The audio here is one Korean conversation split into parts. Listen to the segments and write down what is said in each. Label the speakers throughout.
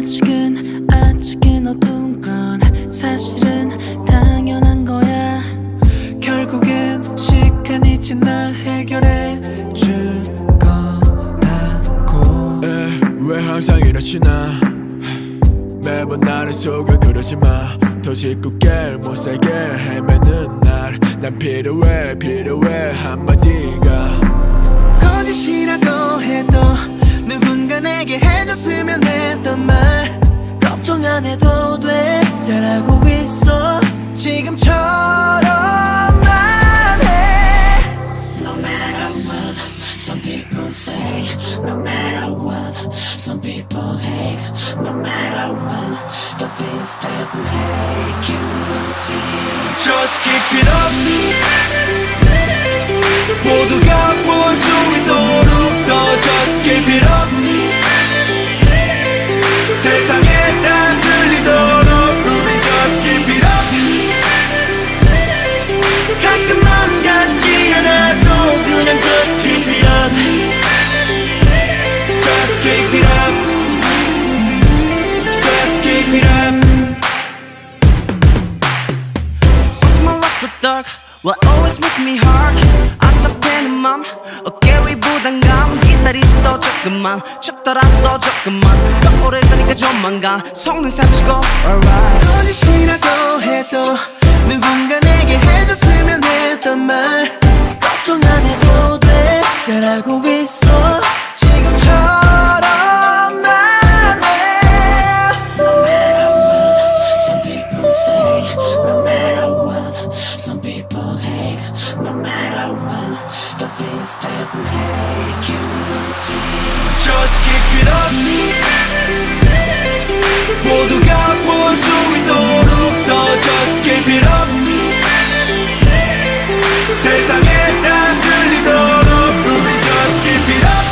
Speaker 1: 아직은 어두운 건 사실은 당연한 거야. 결국엔 시간이 지나 해결해 줄 거라고.
Speaker 2: 왜 항상 이렇지 나 매번 나를 속여 그러지 마. 더 짓궂게 못살게 헤매는 날 난 필요해 한마디가
Speaker 1: 거짓이라고 해도 누군가 내게 해줬으면 했던 말 걱정 안 해도 돼. 잘하고 있어 지금처럼만 해.
Speaker 3: No matter what some people say, no matter what some people hate, no matter what the things that make you see.
Speaker 1: Just keep it up. 모두가 볼 수 있도록 더 just keep it up. 세상에 다 들리도록 우리 just keep it up. 가끔만 같지 않아도 그냥 just keep it up. Just keep it up. Just keep it up. What's my life so dark? What always makes me hard? 악잡되는 맘 어깨 위 부담감 기다리지도 조금만 춥더라도 조금만 거울을 가니까 조만간 속는 삼키고 alright. 거짓이라고 해도 누군가 내게 해줬으면 했던 말 걱정 안 해도 돼. 잘하고 있어 지금처럼만 해.
Speaker 3: No matter what some people say, no matter what some people hate, no matter what the things that make you see.
Speaker 1: Just keep it up. 모두가 볼 수 있도록 더 just keep it up. 세상에 다 들리도록 우리 just keep it up.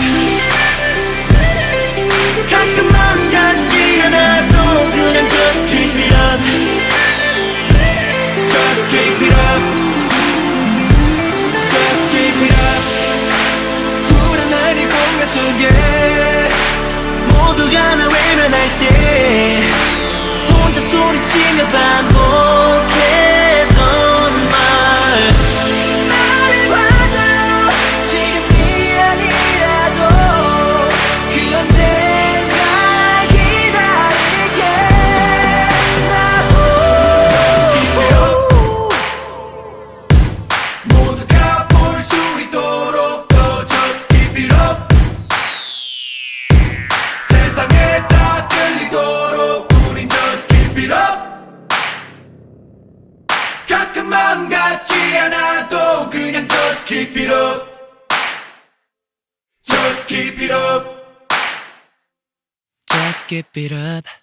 Speaker 1: 가끔만 같지 않아도 그냥 just keep it up. Just keep it up. Just keep it up. 불안한 이 공간 속에 모두가 나 외면할 때 혼자 소리치며 반복했던 말 말해봐줘요. 지금이 아니라도 그 언젠가 기다릴게. 모두가 볼 수 있도록 더 just keep it up. 세상에 다 들리도록 우린 just keep it up. 가끔만 같지 않아도 그냥 just keep it up. Just keep it up. Just keep it up.